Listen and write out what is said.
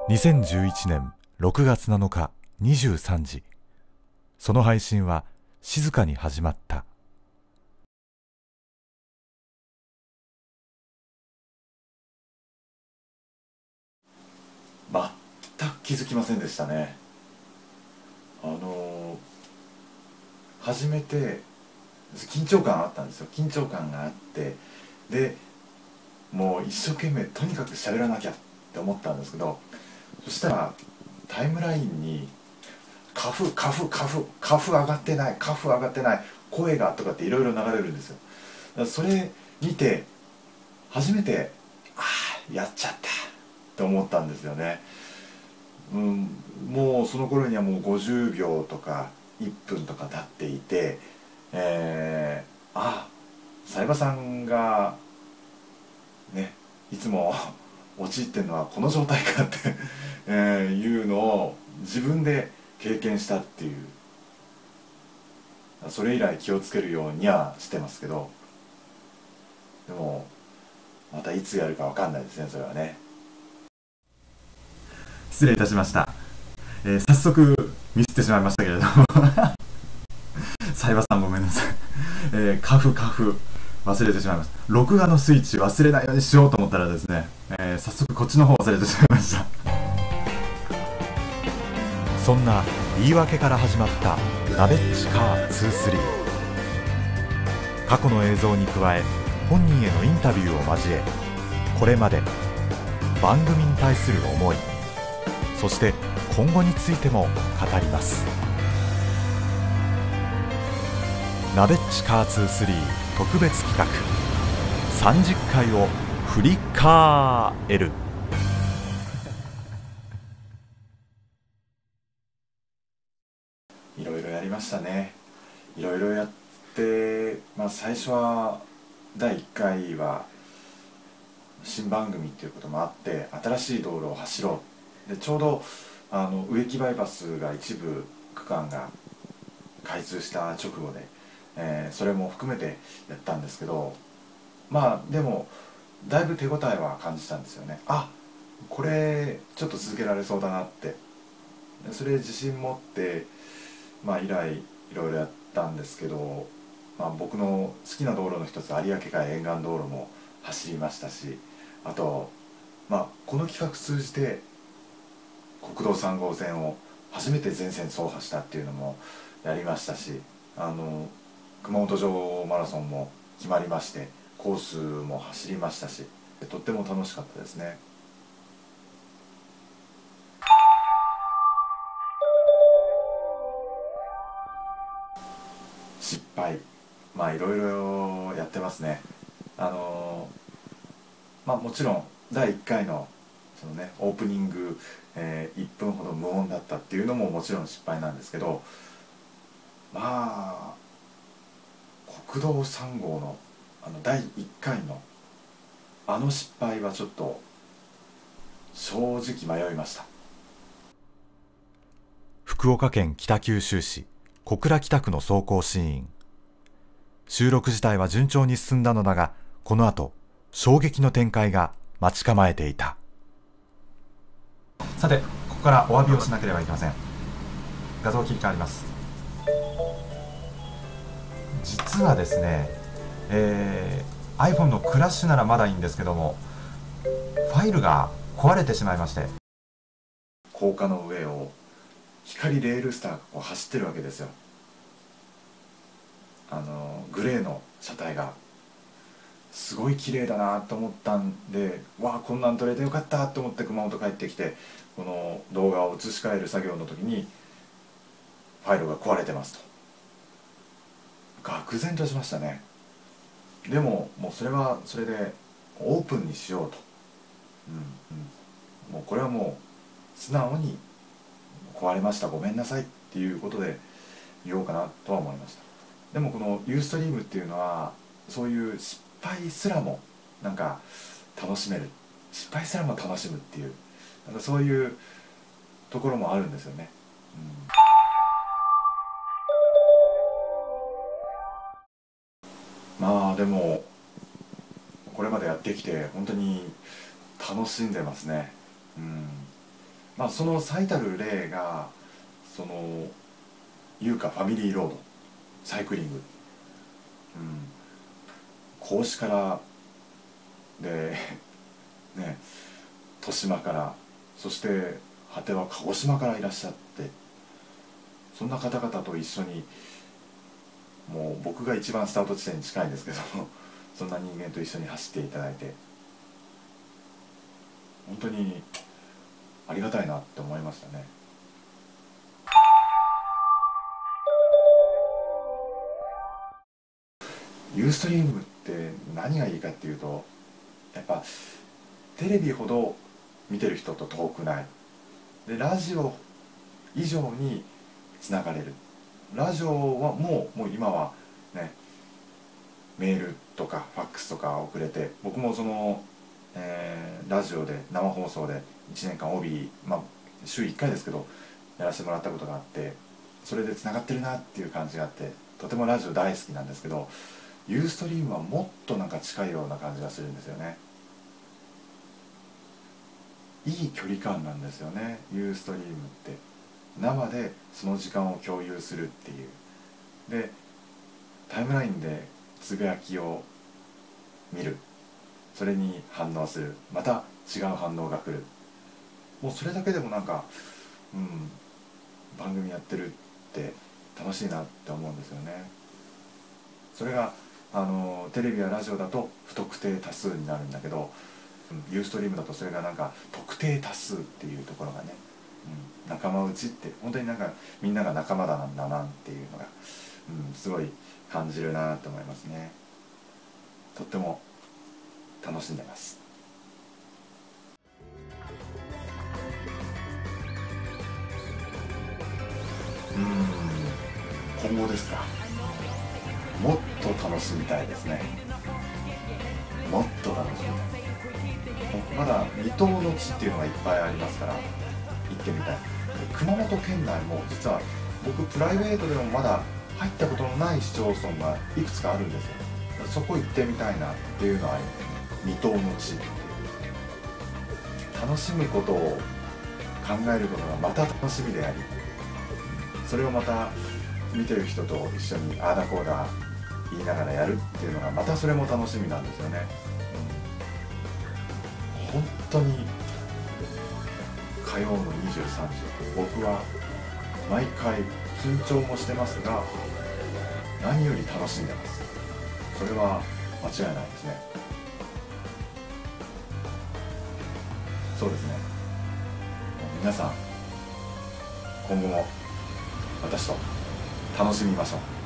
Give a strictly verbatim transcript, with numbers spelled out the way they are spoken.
にせんじゅういちねんろくがつなのかにじゅうさんじ、その配信は静かに始まった。全く気づきませんでしたね。あのー、初めて緊張感あったんですよ。緊張感があって、でもう一生懸命とにかく喋らなきゃって思ったんですけど、そしたらタイムラインにカフカフカフカフ上がってないカフ上がってない声がとかっていろいろ流れるんですよ。だからそれ見て初めて、ああやっちゃったって思ったんですよね。うん、もうその頃にはもうごじゅうびょうとかいっぷんとか経っていて、えー、あ冴羽さんがねいつも陥ってるのはこの状態かってえーいうのを自分で経験したっていう、それ以来気をつけるようにはしてますけど、でもまたいつやるか分かんないですね、それはね。失礼いたしました、えー、早速ミスってしまいましたけれども冴羽さんごめんなさい、えー、カフカフ忘れてしまいました。録画のスイッチ忘れないようにしようと思ったらですね、えー、早速こっちの方忘れてしまいました。そんな言い訳から始まったナベッジカーにじゅうさん。過去の映像に加え本人へのインタビューを交え、これまで番組に対する思い、そして今後についても語ります。ナベッジカーにじゅうさん特別企画さんじゅっかいを振り返る。いろいろやりましたね。いろいろやって、まあ、最初はだいいっかいは新番組っていうこともあって新しい道路を走ろうで、ちょうどあの植木バイパスが一部区間が開通した直後で、えーそれも含めてやったんですけど、まあでもだいぶ手応えは感じたんですよね。あ、これちょっと続けられそうだなって。それで自信持って、まあ、以来いろいろやったんですけど、まあ、僕の好きな道路の一つ有明海沿岸道路も走りましたし、あと、まあ、この企画通じて国道さん号線を初めて全線走破したっていうのもやりましたし、あの熊本城マラソンも決まりましてコースも走りましたし、とっても楽しかったですね。失敗、まあいろいろやってますね。あのまあもちろんだいいっかいのそのねオープニング、えーいっぷんほど無音だったっていうのももちろん失敗なんですけど、まあ国道さん号のあのだいいっかいのあの失敗はちょっと正直迷いました。福岡県北九州市小倉北区の走行シーン。収録自体は順調に進んだのだが、この後衝撃の展開が待ち構えていた。さて、ここからお詫びをしなければいけません。画像切り替わります。実はですね、えー、iPhone のクラッシュならまだいいんですけども、ファイルが壊れてしまいまして、高架の上を光レールスターがこう走ってるわけですよ。あのグレーの車体がすごい綺麗だなと思ったんで、わあこんなん撮れてよかったと思って熊本帰ってきて、この動画を移し替える作業の時にファイルが壊れてますと、愕然としましたね。でももうそれはそれでオープンにしようと、うんうん、もうこれはもう素直に壊れましたごめんなさいっていうことで言おうかなとは思いました。でもこのユーストリームっていうのはそういう失敗すらもなんか楽しめる、失敗すらも楽しむっていう、なんかそういうところもあるんですよね。うん、まあでもこれまでやってきて本当に楽しんでますね。うん、 まあ、その最たる例がその優香ファミリーロードサイクリング、うん、子牛からでね、豊島からそして果ては鹿児島からいらっしゃって、そんな方々と一緒に、もう僕が一番スタート地点に近いんですけどそんな人間と一緒に走っていただいて本当にありがたいなって思いましたね。ユーストリームって何がいいかっていうと、やっぱテレビほど見てる人と遠くないで、ラジオ以上につながれる。ラジオはもう、もう今はね、メールとかファックスとか送れて、僕もその、えーラジオで生放送でいちねんかん オービー、まあ、週いっかいですけどやらせてもらったことがあって、それでつながってるなっていう感じがあって、とてもラジオ大好きなんですけど、ユーストリームはもっとなんか近いような感じがするんですよね。いい距離感なんですよね、ユーストリームって。生でその時間を共有するっていう。でタイムラインでつぶやきを見る、それに反応する、また違う反応が来る。もうそれだけでもなんか、うん、番組やってるって楽しいなって思うんですよね。それがあのテレビやラジオだと不特定多数になるんだけど、ユーストリームだとそれがなんか特定多数っていうところがね、うん、仲間内って本当になんかみんなが仲間だなんだなっていうのが、うん、すごい感じるなと思いますね。とっても楽しんでます。うん、今後ですか。もっと楽しみたいですね。もっと楽しみたい。まだ未踏の地っていうのがいっぱいありますから行ってみたい。熊本県内も実は僕プライベートでもまだ入ったことのない市町村がいくつかあるんですよ。そこ行ってみたいなっていうのは未踏の地っていう、楽しむことを考えることがまた楽しみであり、それをまた見てる人と一緒にああだこうだ言いながらやるっていうのがまたそれも楽しみなんですよね。本当に火曜のにじゅうさんじ、僕は毎回緊張もしてますが何より楽しんでます。それは間違いないですね。そうですね、皆さん今後も私と楽しみましょう。